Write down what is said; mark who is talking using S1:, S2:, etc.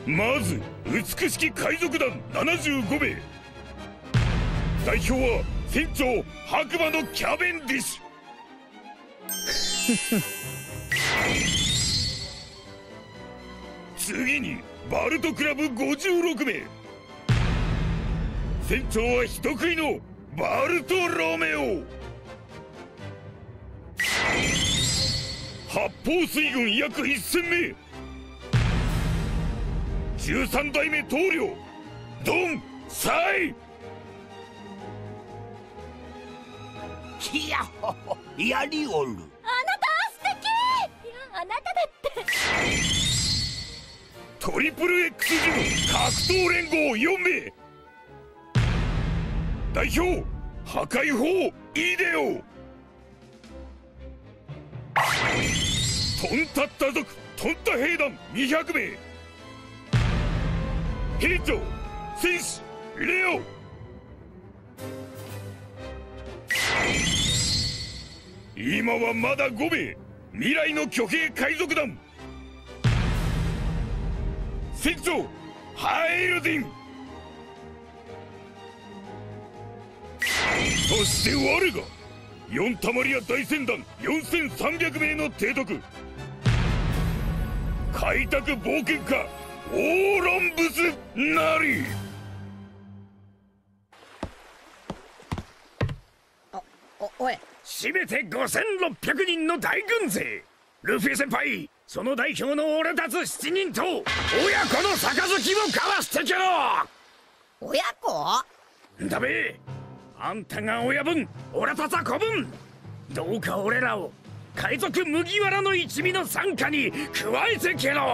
S1: まず美しき海賊団75名、代表は船長白馬のキャベンディッシュ次にバルトクラブ56名、船長は人食いのバルト・ロメオ、八方水軍約1000名、13代目棟梁ドン・サイ。
S2: いやほほ、やりおる。
S3: あなた素敵。いや、あなただって
S1: トリプル X ジム格闘連合4名、代表破壊法イデオ、トンタッタ族トンタ兵団200名、兵長戦士レオ、今はまだ5名、未来の巨兵海賊団、船長ハイルディン、そして我が4タマリア大船団4300名の提督、開拓冒険家オーロンブスなり。
S4: おい、
S5: しめて5600人の大軍勢、ルフィ先輩、その代表の俺たち7人と親子の杯を交わしてけろ。
S4: 親子
S5: だべ、あんたが親分、俺たちは子分、どうか俺らを海賊麦わらの一味の傘下に加えてけろ。